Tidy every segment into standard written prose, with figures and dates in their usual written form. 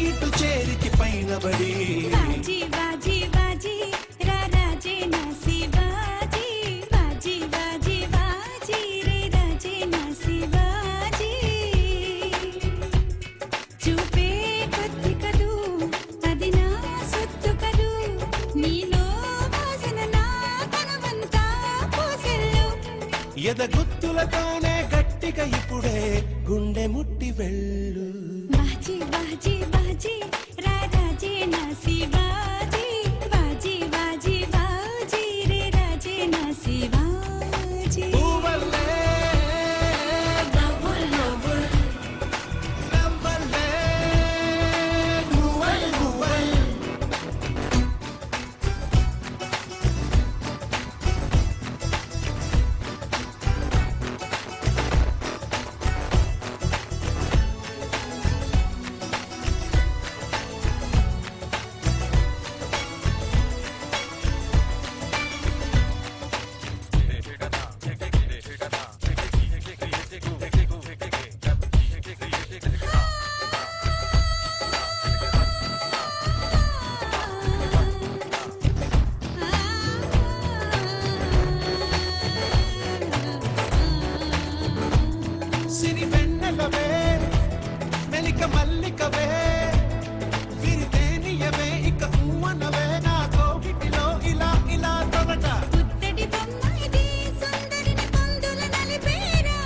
ఇటు చేరికి పైన బడి బాజీ బాజీ బాజీ రాజే నా శివాజీ బాజీ బాజీ బాజీ రే రాజే నా శివాజీ చూపే కొద్ది కదూ అది నా సొత్తు కదూ నీలో వాసన నా కనవంతా పోసెల్లు ఎదగుత్తులతోనే గట్టిగా ఇప్పుడే గుండె ముట్టి వెళ్ళు బాజీ బాజీ బాజీ రాజే నా శివాజీ బాజీ బాజీ బాజీ రే రాజే నా శివాజీ మువల్లే నవ్వుల్ నవ్వుల్ నవ్వల్లే మువల్ మువల్ సిరి వెన్నెలవే మెలిక మల్లికవే విరితేనియవే ఇక ఊవనవే నా కోగిటిలో ఇలా ఇలా తొలట పుత్తడి బొమ్మ ఇది సుందరిని పొందుల నలిపేరా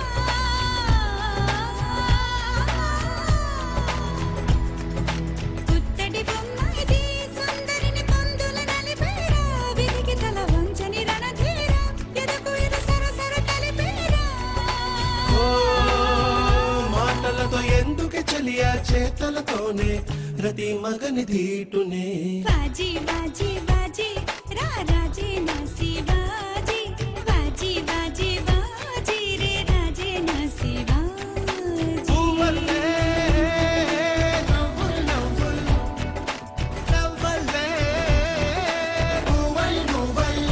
పుత్తడి బొమ్మ ఇది సుందరిని పొందుల నలిపేరా విరిగి తల వంచని రణధీరా ఎదకు ఎద సరసర కలిపేరా ఓ మాటలతో ఎందుకే చలియా చేతలతోనే రతి మగని దీటునే బాజీ బాజీ బాజీ రాజే నా శివాజీ బాజీ బాజీ బాజీ రే రాజే నా శివాజీ మువల్లే నవ్వుల్ నవ్వుల్ నవ్వల్లే మువల్ మువల్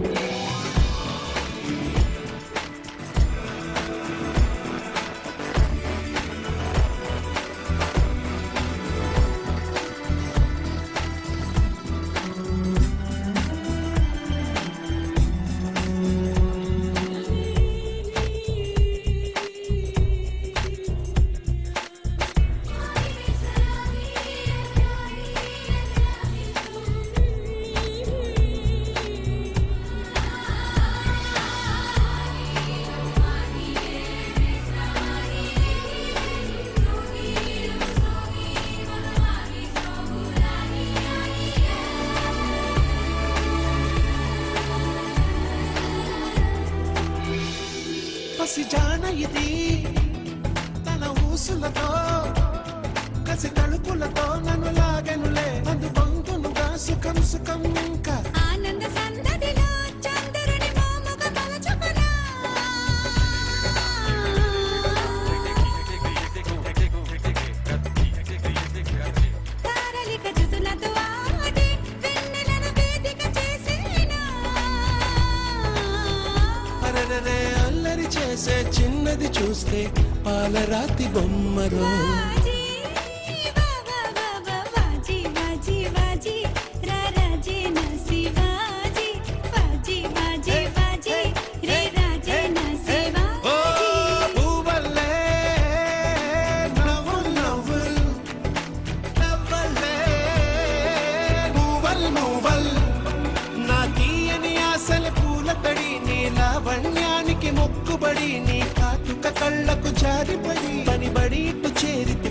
పసి జాన ఇది తన ఊసులతో కసి తలుపులతో నన్ను లాగెనులే అందు బంధునుగా సుఖం సుఖం ఇంకా ఆనంద సందడిలో చంద్రుని మోముగ మలచుకునా తారలిక జుతులతో ఆడి వెన్నెలను వేదిక చేసేనా అరననే అల్లరి చేసే చిన్నది చూస్తే పాలరాతి బొమ్మరో బాజీ బాబా బాబా బాజీ బాజీ బాజీ రాజే నా శివాజీ బాజీ బాజీ బాజీ రే రాజే నా ఓ శివాజీ మువల్లే నవ్వుల్ నవ్వుల్ నవ్వల్లే మువల్ మువల్ నా తీయని ఆశల పూల తడి నీ లావణ్యానికి మొక్కుబడి నీ కాటుక కళ్ళకు జారిపడి పనిబడి ఇటు చేరితి